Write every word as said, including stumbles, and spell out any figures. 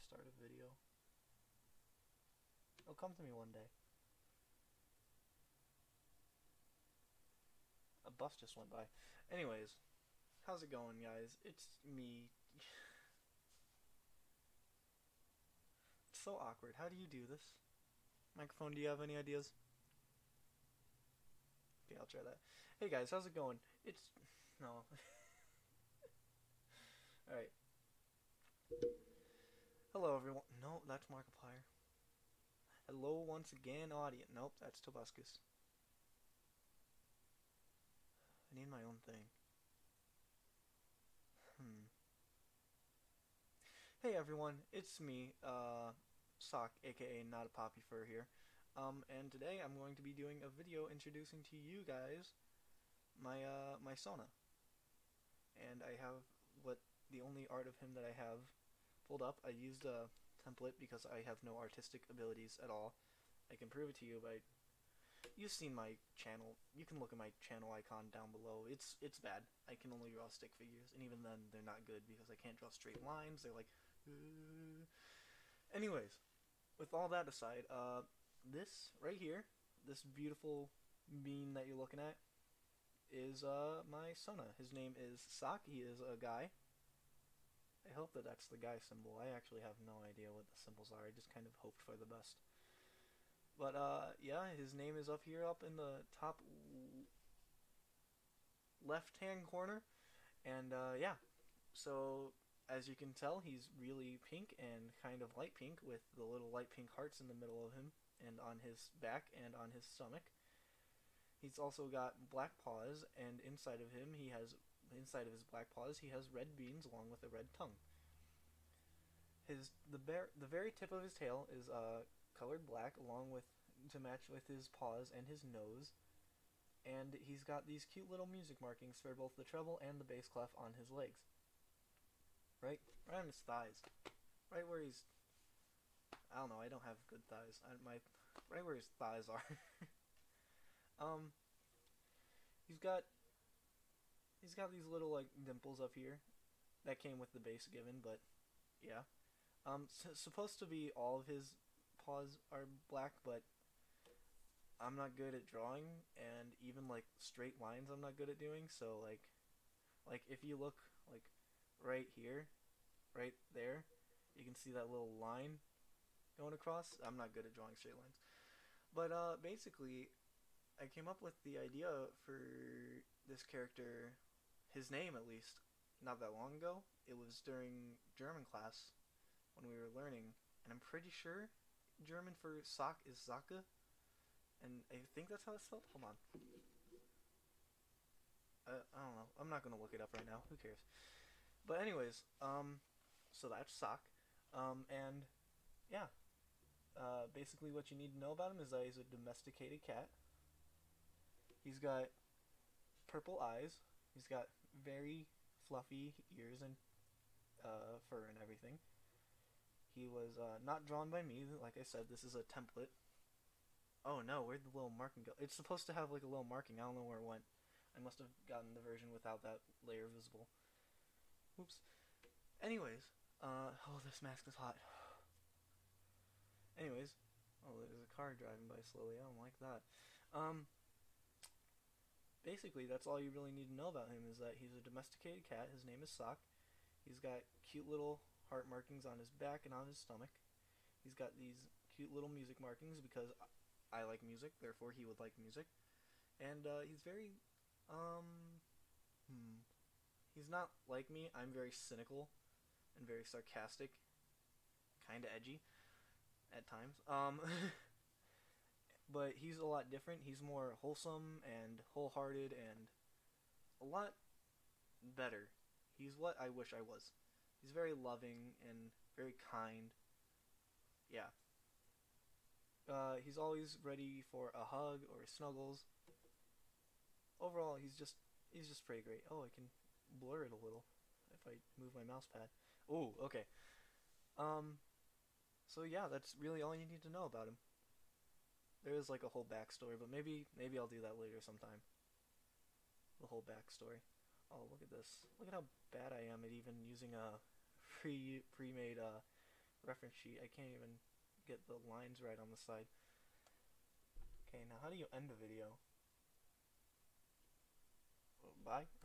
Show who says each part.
Speaker 1: start a video. It'll come to me one day. A bus just went by. Anyways, how's it going, guys? It's me. It's so awkward. How do you do this? Microphone, do you have any ideas? Okay, I'll try that. Hey guys, how's it going? It's... no. Alright. Hello everyone. No, that's Markiplier. Hello once again, audience. Nope, that's Tobuscus. I need my own thing. Hmm. Hey everyone, it's me, uh, Socke, aka Not a Poppy Fur here. Um, and today I'm going to be doing a video introducing to you guys my, uh, my Sona. And I have what, the only art of him that I have pulled up. I used a template because I have no artistic abilities at all. I can prove it to you by... You've seen my channel. You can look at my channel icon down below. It's it's bad. I can only draw stick figures, and even then they're not good because I can't draw straight lines. They're like... Uh... Anyways, with all that aside, uh, this right here, this beautiful bean that you're looking at, is uh, my Sona. His name is Socke. He is a guy. I hope that that's the guy symbol. I actually have no idea what the symbols are. I just kind of hoped for the best. But, uh, yeah, his name is up here, up in the top left-hand corner. And, uh, yeah. So, as you can tell, he's really pink and kind of light pink with the little light pink hearts in the middle of him and on his back and on his stomach. He's also got black paws, and inside of him, he has, inside of his black paws, he has red beans along with a red tongue. His, the, bear, the very tip of his tail is, uh, colored black along with to match with his paws and his nose, and he's got these cute little music markings for both the treble and the bass clef on his legs, right right on his thighs, right where he's I don't know, I don't have good thighs. I, my right where his thighs are. um he's got he's got these little like dimples up here that came with the base given, but yeah. Um so, supposed to be all of his paws are black, but I'm not good at drawing, and even like straight lines I'm not good at doing, so like like if you look like right here, right there, you can see that little line going across. I'm not good at drawing straight lines. But uh basically I came up with the idea for this character, his name at least, not that long ago. It was during German class when we were learning, and I'm pretty sure German for sock is Socke, and I think that's how it's spelled. Hold on. Uh, I don't know. I'm not gonna look it up right now. Who cares? But anyways, um, so that's Socke, um, and yeah, uh, basically what you need to know about him is that he's a domesticated cat. He's got purple eyes. He's got very fluffy ears and uh, fur and everything. He was uh, not drawn by me. Like I said, this is a template. Oh no, where'd the little marking go? It's supposed to have like a little marking. I don't know where it went. I must have gotten the version without that layer visible. Oops. Anyways, uh, oh, this mask is hot. Anyways, oh, there's a car driving by slowly. I don't like that. Um, basically, that's all you really need to know about him, is that he's a domesticated cat. His name is Socke. He's got cute little heart markings on his back and on his stomach. He's got these cute little music markings because I like music, therefore he would like music. And uh, he's very, um, hmm, he's not like me. I'm very cynical and very sarcastic, kind of edgy at times. Um, but he's a lot different. He's more wholesome and wholehearted and a lot better. He's what I wish I was. He's very loving and very kind. Yeah. Uh, he's always ready for a hug or snuggles. Overall, he's just he's just pretty great. Oh, I can blur it a little if I move my mouse pad. Oh, okay. Um, so yeah, that's really all you need to know about him. There is like a whole backstory, but maybe maybe I'll do that later sometime. The whole backstory. Oh, look at this. Look at how bad I am at even using a pre pre-made uh, reference sheet. I can't even get the lines right on the side. Okay, now how do you end a video? Bye.